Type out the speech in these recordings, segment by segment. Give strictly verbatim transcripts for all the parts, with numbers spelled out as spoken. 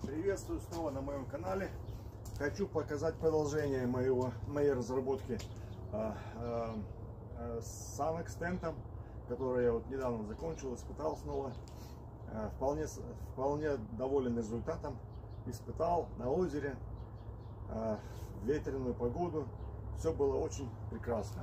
Приветствую снова на моем канале. Хочу показать продолжение моего, моей разработки а, а, а, с Санокс тентом, который я вот недавно закончил, испытал снова. А, вполне, вполне доволен результатом. Испытал на озере, а, в ветреную погоду. Все было очень прекрасно.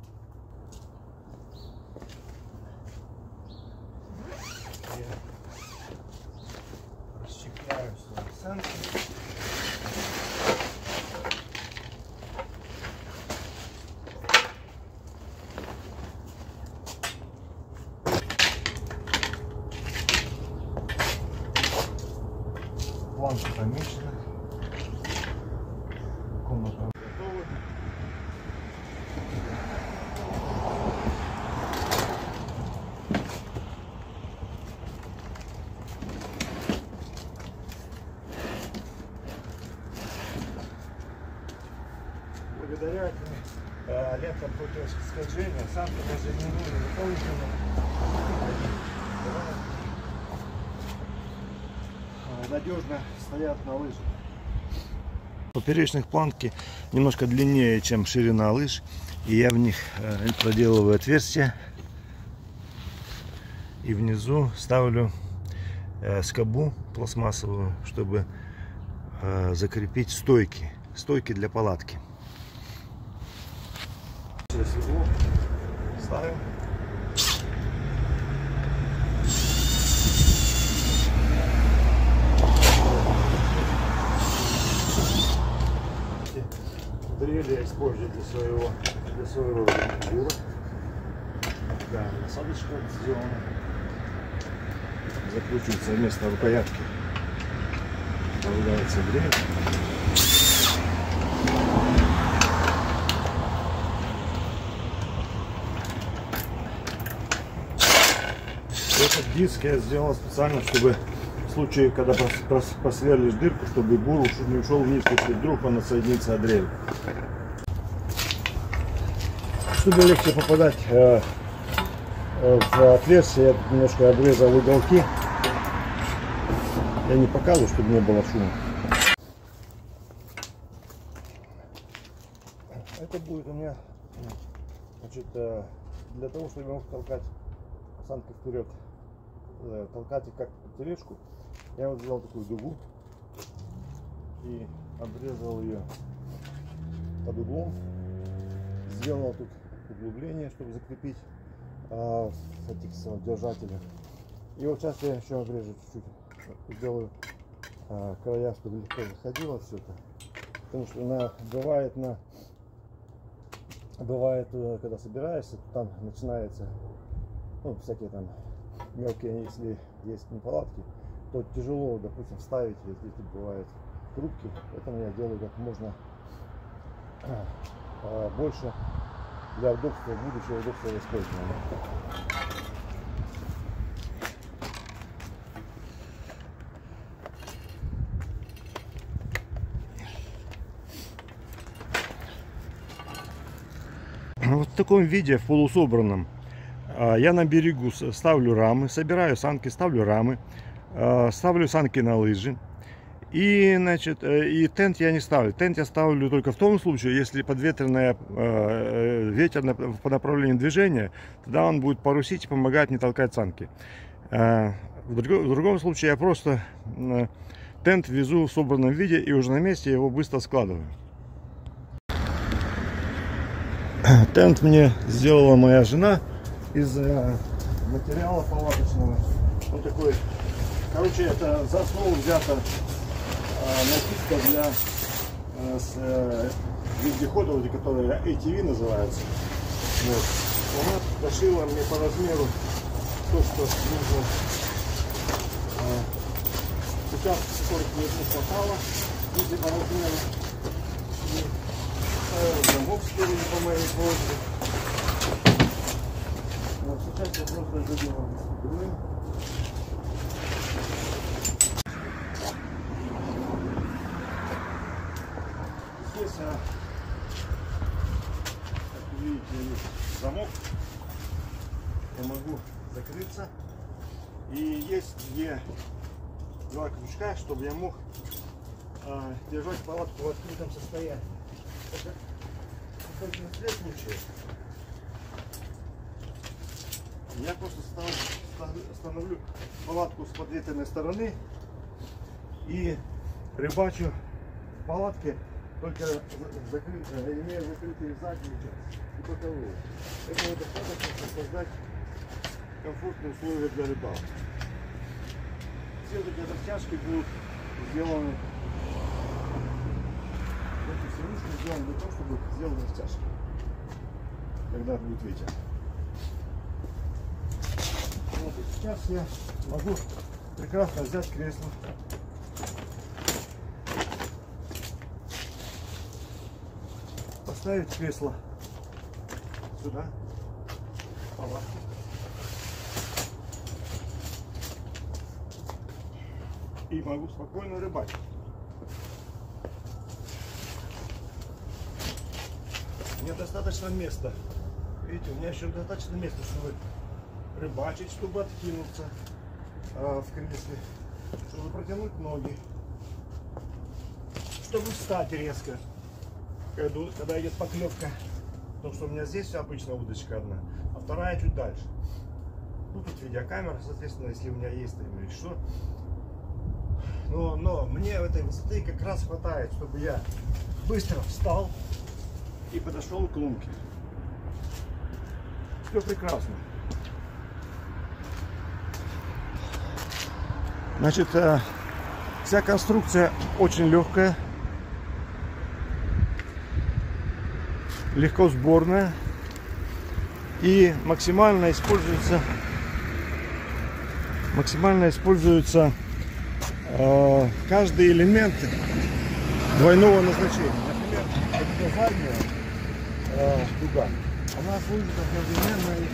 Я расщепляю свои санки. Планка помечена. Комната готова. Благодаря этим э, лентам против скольжения санки даже не нужно дополнительно надежно стоят на лыжах. Поперечных планки немножко длиннее, чем ширина лыж, и я в них э, проделываю отверстия и внизу ставлю э, скобу пластмассовую, чтобы э, закрепить стойки, стойки для палатки. Седло ставим. Дрель я использую для своего для своего бура. Да, насадочка сделана. Закручивается вместо рукоятки. Добавляется дрель. Этот диск я сделал специально, чтобы в случае, когда просверлишь дырку, чтобы бур не ушел вниз, если вдруг он отсоединится от дрели. Чтобы легче попадать э, в отверстие, я немножко обрезал уголки. Я не показываю, чтобы не было шума. Это будет у меня, значит, для того, чтобы я мог толкать санки вперед, толкать их как тележку, я вот взял такую дугу и обрезал ее под углом, сделал тут углубление, чтобы закрепить а, этих держателей. И вот сейчас я еще обрежу чуть-чуть, сделаю а, края, чтобы легко заходило все это, потому что на, бывает на бывает, когда собираешься, там начинается, ну, всякие там мелкие, если есть неполадки, то тяжело, допустим, вставить, если бывают трубки. Поэтому я делаю как можно а, больше для удобства, будущего удобства использования. Вот в таком виде, в полусобранном, я на берегу ставлю рамы, собираю санки, ставлю рамы, ставлю санки на лыжи. И, значит, и тент я не ставлю. Тент я ставлю только в том случае, если подветренный ветер по направлению движения, тогда он будет парусить и помогать не толкать санки. В другом случае я просто тент везу в собранном виде и уже на месте его быстро складываю. Тент мне сделала моя жена из материала палаточного. Вот такой. Короче, это за основу взята накидка для э, вездеходов, которые эй ти ви называются. Вот. Она дошила мне по размеру то, что нужно. Сейчас сорок минут не хватало, если по размеру. И ставил замок спереди по моей просьбе. Вот сейчас я просто заделаю. Здесь, как вы видите, есть замок. Я могу закрыться. И есть две два крючка, чтобы я мог а, держать палатку в открытом состоянии. Это только на следующий случай я просто становлю палатку с подветренной стороны и рыбачу в палатке, только закрыт, имея закрытые задние части и боковые. Этого достаточно, чтобы создать комфортные условия для рыбалки. Все эти растяжки будут сделаны, эти сырушки сделаны для того, чтобы сделать растяжки, когда будет ветер. Вот, сейчас я могу прекрасно взять кресло, поставить кресло сюда, палатку, и могу спокойно рыбачить. Мне достаточно места. Видите, у меня еще достаточно места, чтобы рыбачить, чтобы откинуться а, в кресле, чтобы протянуть ноги, чтобы встать резко, когда, когда идет поклевка. Потому что у меня здесь обычно удочка одна, а вторая чуть дальше. Ну, тут видеокамера, соответственно, если у меня есть там или что. Но, но мне этой высоты как раз хватает, чтобы я быстро встал и подошел к лунке. Все прекрасно. Значит, вся конструкция очень легкая, легко сборная и максимально используется максимально используется э, каждый элемент двойного назначения. Например, вот задняя э, дуга, она служит одновременно и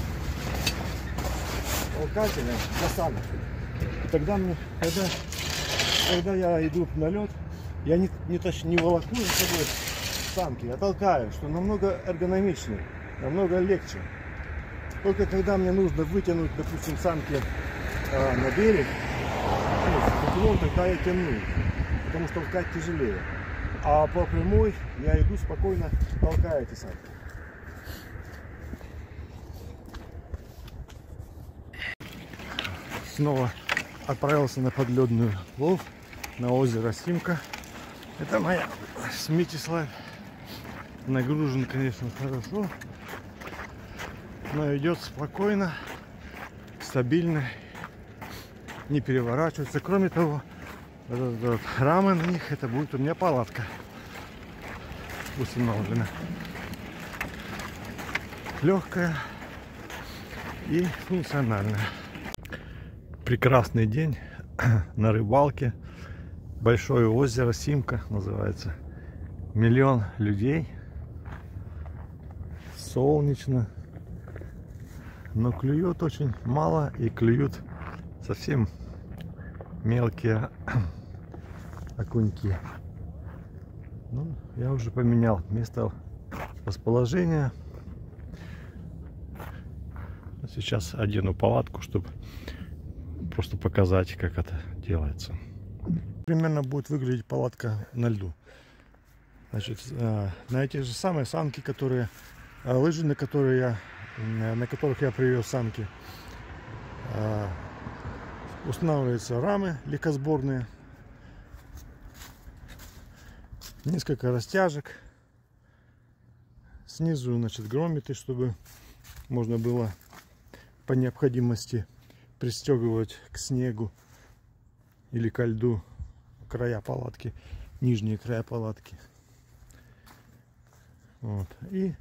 толкателем для самок. Тогда мне, когда, когда я иду на лед, я не, не, точ, не волоку за собой самки, я толкаю, что намного эргономичнее, намного легче. Только когда мне нужно вытянуть, допустим, самки э, на берег, ну, тогда я тяну, потому что толкать тяжелее. А по прямой я иду спокойно, толкаю эти самки. Снова отправился на подледную лов на озеро Симка. Это моя Смитислав. Нагружен, конечно, хорошо, но идет спокойно, стабильно, не переворачивается. Кроме того, вот, вот, рама на них, это будет у меня палатка установлена. Легкая и функциональная. Прекрасный день на рыбалке. Большое озеро Симка называется. Миллион людей. Солнечно. Но клюет очень мало и клюют совсем мелкие окуньки. Ну, я уже поменял место расположения. Сейчас одену палатку, чтобы просто показать, как это делается. Примерно будет выглядеть палатка на льду. Значит, на эти же самые самки, которые лыжи, на которые я, на которых я привез самки, устанавливаются рамы легкосборные, несколько растяжек, снизу, значит, громиты, чтобы можно было по необходимости пристегивать к снегу или ко льду края палатки, нижние края палатки. Вот. И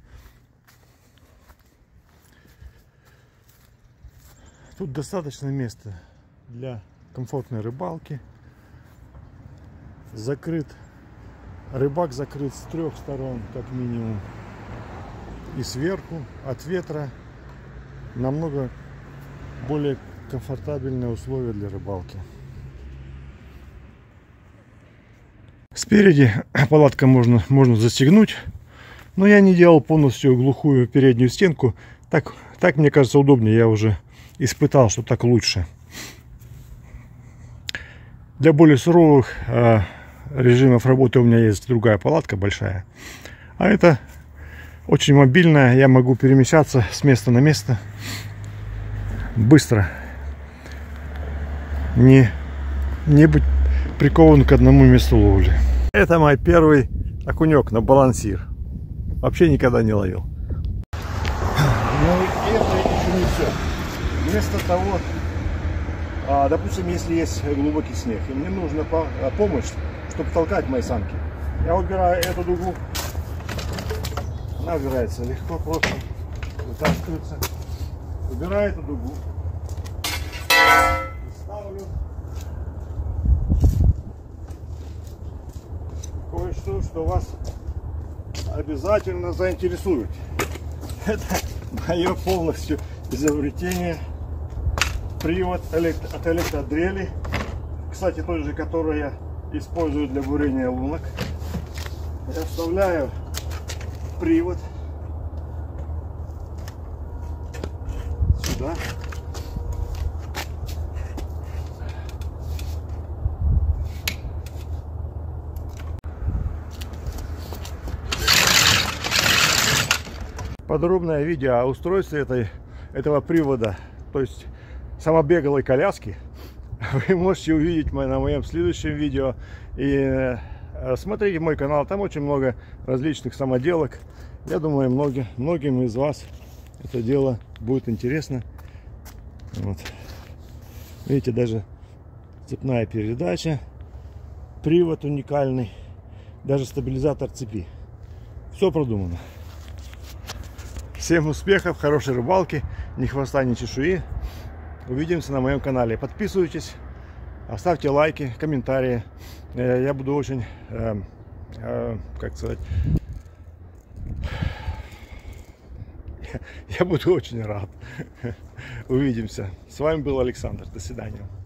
тут достаточно места для комфортной рыбалки. Закрыт, рыбак закрыт с трех сторон, как минимум, и сверху от ветра. Намного более комфортабельные условия для рыбалки. Спереди палатка можно, можно застегнуть, но я не делал полностью глухую переднюю стенку. Так, так мне кажется удобнее, я уже испытал, что так лучше. Для более суровых э, режимов работы у меня есть другая палатка большая. А это очень мобильная. Я могу перемещаться с места на место быстро. Не, не быть прикован к одному месту ловли. Это мой первый окунек на балансир. Вообще никогда не ловил. Но это еще не все. Вместо того, а, допустим, если есть глубокий снег, и мне нужна помощь, чтобы толкать мои санки, я убираю эту дугу. Она убирается легко, просто вытаскивается. Убираю эту дугу. Ставлю кое-что, что вас обязательно заинтересует. Это мое полностью изобретение. Привод от электродрели. Кстати, тот же, который я использую для бурения лунок. Я вставляю привод сюда. Подробное видео о устройстве этой, этого привода, то есть самобеговой коляски, вы можете увидеть на моем следующем видео. И смотрите мой канал, там очень много различных самоделок. Я думаю, многим, многим из вас это дело будет интересно. Вот. Видите, даже цепная передача, привод уникальный, даже стабилизатор цепи. Все продумано. Всем успехов, хорошей рыбалки, ни хвоста, ни чешуи. Увидимся на моем канале. Подписывайтесь, оставьте лайки, комментарии. Я буду очень, э, э, как сказать, я буду очень рад. Увидимся. С вами был Александр. До свидания.